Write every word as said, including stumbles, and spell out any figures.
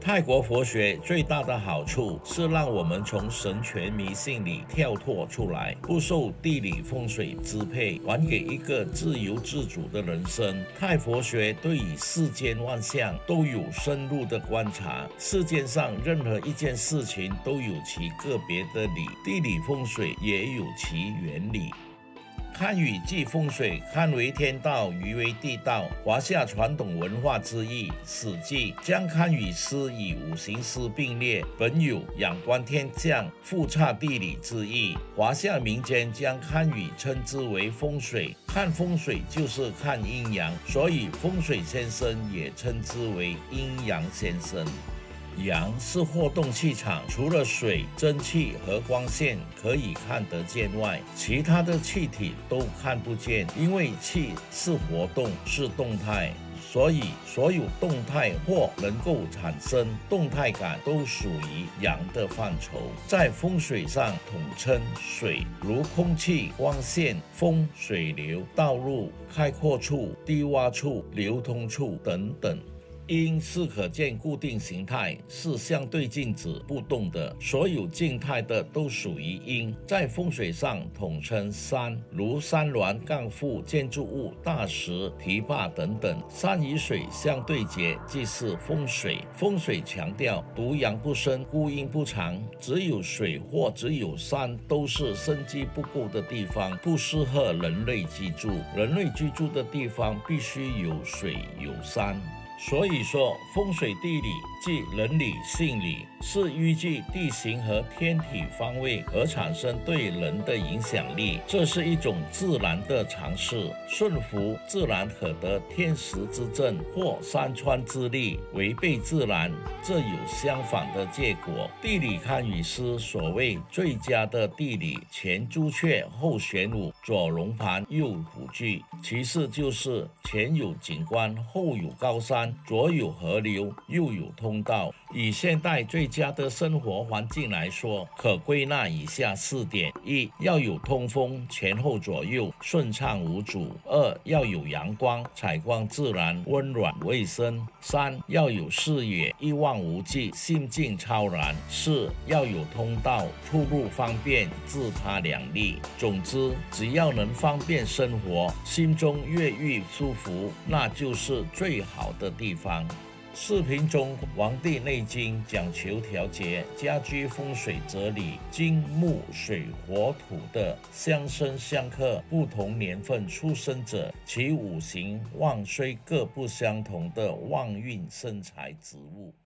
泰国佛学最大的好处是让我们从神权迷信里跳脱出来，不受地理风水支配，还给一个自由自主的人生。泰佛学对于世间万象都有深入的观察，世界上任何一件事情都有其个别的理，地理风水也有其原理。堪舆即风水，堪为天道，舆为地道。华夏传统文化之意，《史记》将堪舆师与五行师并列，本有仰观天象、复察地理之意。华夏民间将堪舆称之为风水，看风水就是看阴阳，所以风水先生也称之为阴阳先生。阳是活动气场，除了水、蒸汽和光线可以看得见外，其他的气体都看不见，因为气是活动，是动态，所以所有动态或能够产生动态感都属于阳的范畴。在风水上统称水，如空气、光线、风、水流、道路、开阔处、低洼处、流通处等等。阴是可见固定形态，是相对静止不动的，所有静态的都属于阴。在风水上统称山，如山峦、干覆、建筑物、大石、堤坝等等。山与水相对接，即是风水。风水强调独阳不生，孤阴不长，只有水或只有山都是生机不够的地方，不适合人类居住。人类居住的地方必须有水有山。所以说，风水地理即人理性理，是依据地形和天体方位而产生对人的影响力。这是一种自然的常识，顺服自然可得天时之正或山川之力，违背自然，这有相反的结果。地理堪舆师所谓最佳的地理，前朱雀，后玄武，左龙盘，右虎踞，其次就是前有景观，后有高山，左有河流，右有通道。以现代最佳的生活环境来说，可归纳以下四点：一、要有通风，前后左右顺畅无阻；二、要有阳光，采光自然，温暖卫生；三、要有视野，一望无际，心境超然；四、要有通道，出入方便，自他两利。总之，只要能方便生活，心中越愈舒服，那就是最好的地方。视频中，《黄帝内经》讲求调节家居风水哲理，金木水火土的相生相克，不同年份出生者，其五行旺衰各不相同的旺运生财植物。